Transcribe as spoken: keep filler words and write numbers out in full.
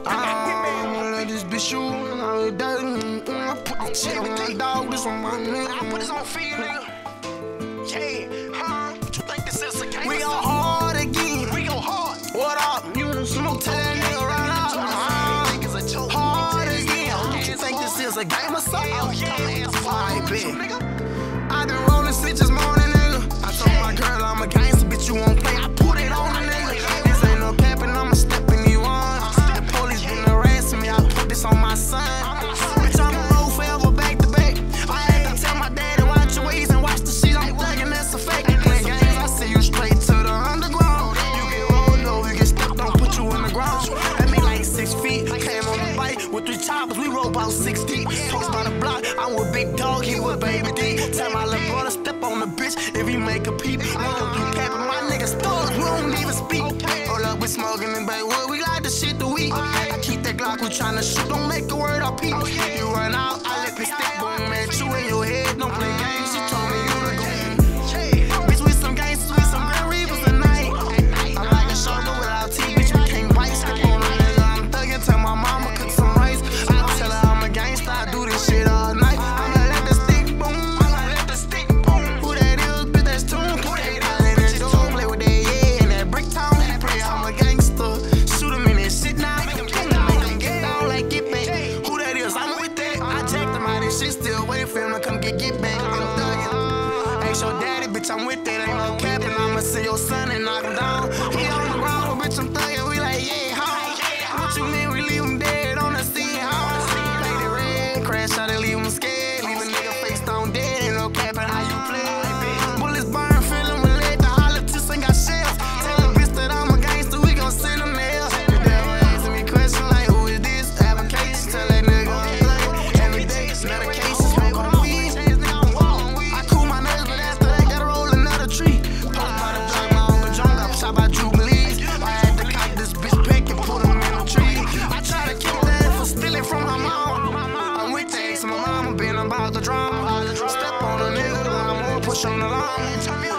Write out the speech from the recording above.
I'ma let this bitch shoot, I let that I put this shit on my dog, this on my nigga. I put this on feet, nigga. Yeah, huh? What you think this is a game? We go hard again. We go hard. What up? You smoke, tell that nigga right up. Uh, hard again. What you think this is a game or something? Yeah, alright, bitch. I been rolling shit this morning, nigga. I told my girl I'm a gangster, bitch, you won't play. I put it on the nigga. This ain't no capping, I'ma step in you on. The police been harassing me, I put this on my son. Bitch, I'ma roll forever back to back. I had to tell my daddy, watch your ways and watch the shit I'm thugging, that's a fake. Ain't playing games, I see you straight to the underground. You get rolled over, you get stepped on, put you in the ground. That mean like six feet, came on the bike with three choppers, we roll about six deep. Post by the block, I'm with Big Dog, he with Baby D. Tell my little brother, step on the bitch if he make a peep. I don't do capping, my niggas thugs, we don't even speak. Hold up, we smoking in Baywood, we got the shit the week. I keep that Glock, we tryna shoot, don't make a word or peep. You run out, I let the stick boom at you in your head, don't play games, she told me you the game. Bitch, we some gangsters, we some Grand Reapers tonight. I'm like a shark, but without teeth, bitch, we can't bite. Step on a nigga, I'm thuggin', tell my mama cook some rice. I tell her I'm a gangster, I do this shit all night. I'ma let the stick boom, I'ma let the stick boom. Who that is, bitch, that's Toon. Who that is, bitch, don't play with that, yeah, in that brick town. Play, I'm a gangster, shoot him in that shit now. Make him get down, make him get down like get back. Who that is, I'm with that. I checked him out, this shit still waiting for him to come get get back. I'm thuggin'. Ain't your daddy, bitch, I'm with that, ain't no capping. I'ma see your son and knock him down. He on the ground, bitch, I'm thuggin'. We like, yeah, huh? What you mean we leave him dead on the scene, huh? Play the red, crash out and leave him scared. Leave a nigga face down dead, ain't no capping how you play. Bullets burn, feelin' with lead, the politics ain't got shells. Tell the bitch that I'm a gangster, we gon' send him there. The devil asking me questions like, who is this? Applications, tell that nigga I'm playing. Every day it's medications, smoke on weed. I cool my nerves, but after that, gotta roll another tree. Post by the drug, my uncle drunk, I shot by Jubilees. I had to cock this bitch pick and put him in a tree. I try to kill that for stealing from my mom. I'm with that, so my mama been about the drama. Step on a nigga, I'm gonna push on the line.